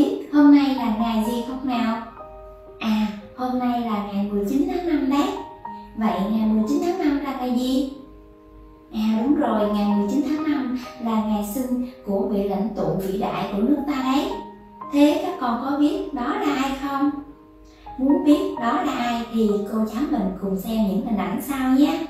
biết hôm nay là ngày gì không nào? À, hôm nay là ngày 19 tháng 5 đấy. Vậy ngày 19 tháng 5 là ngày gì? À đúng rồi, ngày 19 tháng 5 là ngày sinh của vị lãnh tụ vĩ đại của nước ta đấy. Thế các con có biết đó là ai không? Muốn biết đó là ai thì cô cháu mình cùng xem những hình ảnh sau nhé.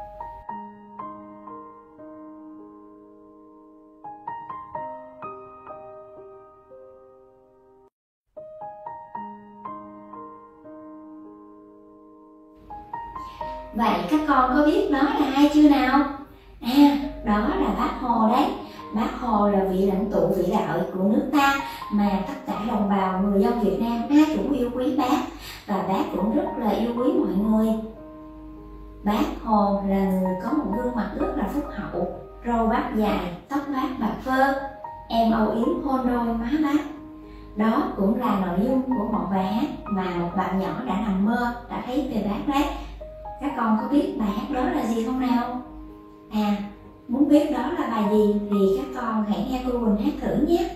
Vậy các con có biết đó là ai chưa nào? À, đó là Bác Hồ đấy. Bác Hồ là vị lãnh tụ vĩ đại của nước ta mà tất cả đồng bào người dân Việt Nam ai cũng yêu quý bác, và bác cũng rất là yêu quý mọi người. Bác Hồ là người có một gương mặt rất là phúc hậu, râu bác dài, tóc bác bạc phơ, em âu yếm hôn đôi má bác. Đó cũng là nội dung của một bài hát mà một bạn nhỏ đã nằm mơ đã thấy về bác đấy. Các con có biết bài hát đó là gì không nào? À, muốn biết đó là bài gì thì các con hãy nghe cô Quỳnh hát thử nhé.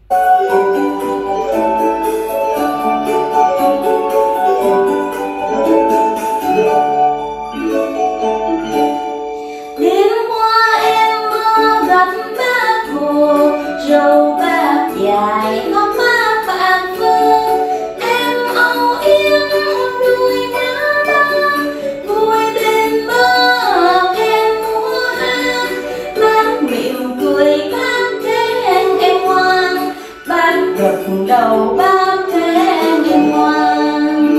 Đêm qua em mơ gặp Bác Hồ, râu bác dài, tóc bác bạc phơ, em âu yếm đôi má bác, ngồi bên bác em múa hát. Bác mỉm cười bác khen em ngoan, bác gật đầu bác khen em ngoan.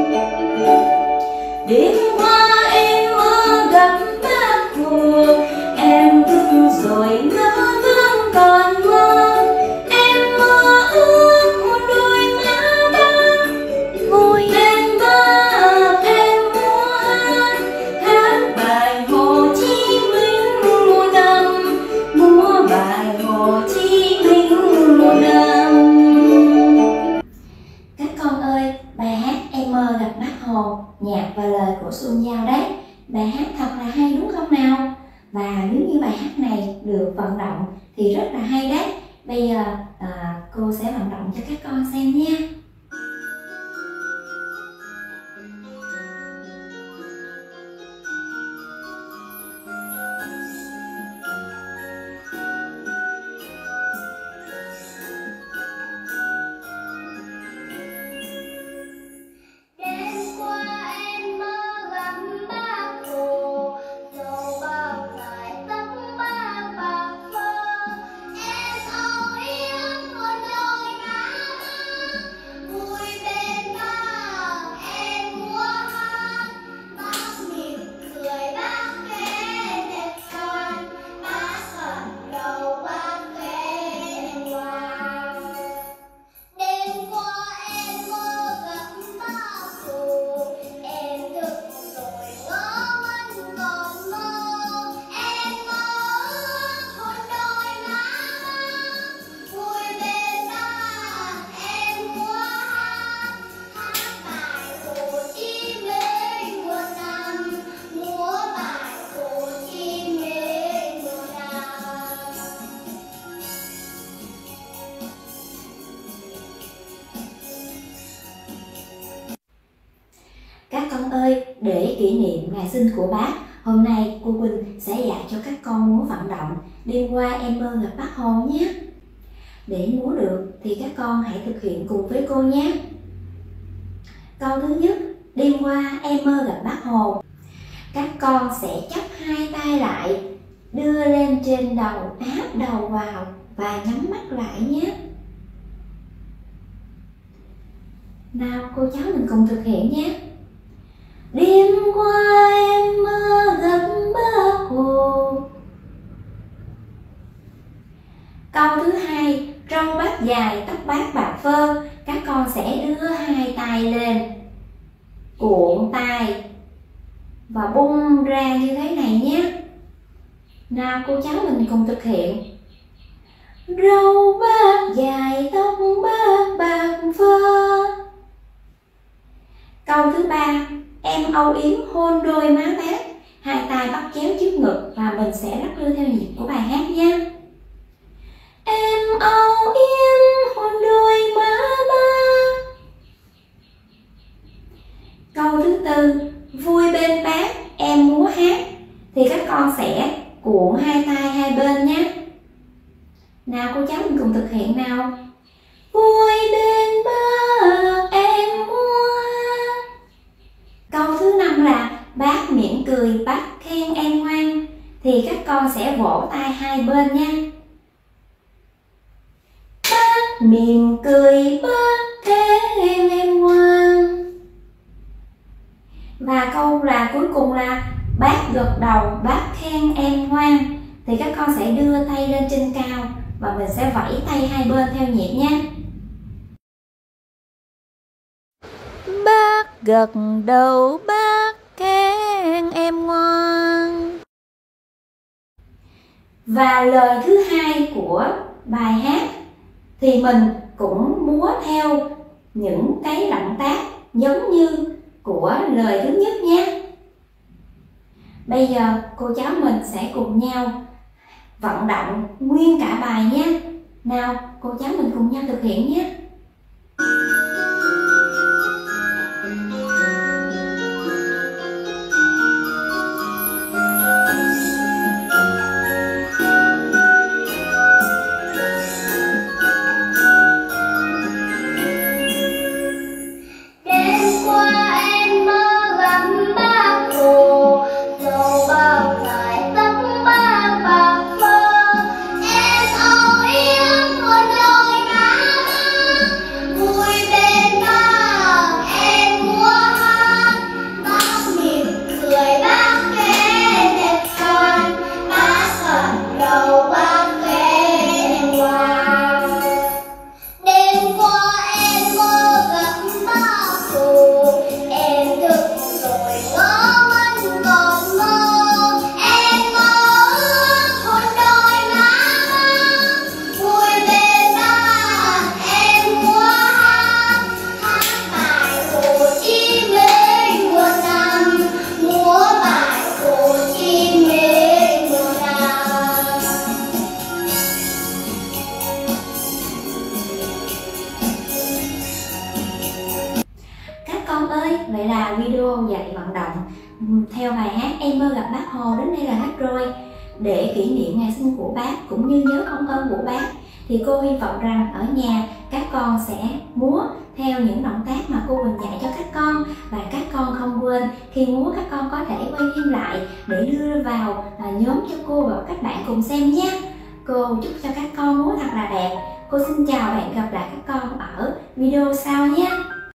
Đêm qua em mơ gặp Bác Hồ, em thức rồi ngỡ vẫn còn mơ. Em mơ ước hôn đôi má bác, ngồi bên bác em múa hát. Hát bài Hồ Chí Minh muôn năm, múa bài Hồ Chí Minh muôn năm. Các con ơi, bài hát Em mơ gặp Bác Hồ, nhạc và lời của Xuân Giao đấy. Bài hát thật là hay đúng không nào? Và nếu như bài hát này được vận động thì rất là hay đấy. Bây giờ cô sẽ vận động cho các con xem nha. Các con ơi, để kỷ niệm ngày sinh của bác, hôm nay cô Quỳnh sẽ dạy cho các con múa vận động Đêm qua em mơ gặp Bác Hồ nhé. Để múa được thì các con hãy thực hiện cùng với cô nhé. Câu thứ nhất, đêm qua em mơ gặp Bác Hồ. Các con sẽ chắp hai tay lại, đưa lên trên đầu, áp đầu vào và nhắm mắt lại nhé. Nào cô cháu mình cùng thực hiện nhé. Đêm qua em mơ gặp Bác Hồ. Câu thứ hai, râu bác dài, tóc bác bạc phơ. Các con sẽ đưa hai tay lên, cuộn tay và bung ra như thế này nhé. Nào cô cháu mình cùng thực hiện. Râu bác dài, tóc bác bạc phơ. Câu thứ ba, em âu yếm hôn đôi má bác. Hai tay bắt chéo trước ngực và mình sẽ lắc lư theo nhịp của bài hát nha. Em âu yếm hôn đôi má con sẽ vỗ tay hai bên nha. Bác mỉm cười bác khen em ngoan. Và câu là cuối cùng là bác gật đầu bác khen em ngoan. Thì các con sẽ đưa tay lên trên cao và mình sẽ vẫy tay hai bên theo nhịp nha. Bác gật đầu bác khen em ngoan. Và lời thứ hai của bài hát thì mình cũng múa theo những cái động tác giống như của lời thứ nhất nha. Bây giờ cô cháu mình sẽ cùng nhau vận động nguyên cả bài nha. Nào, cô cháu mình cùng nhau thực hiện nhé. Vậy là video dạy vận động theo bài hát Em Mơ Gặp Bác Hồ đến đây là hết rồi. Để kỷ niệm ngày sinh của bác cũng như nhớ công ơn của bác thì cô hy vọng rằng ở nhà các con sẽ múa theo những động tác mà cô Quỳnh dạy cho các con. Và các con không quên khi múa các con có thể quay phim lại để đưa vào nhóm cho cô và các bạn cùng xem nhé. Cô chúc cho các con múa thật là đẹp. Cô xin chào và hẹn gặp lại các con ở video sau nhé.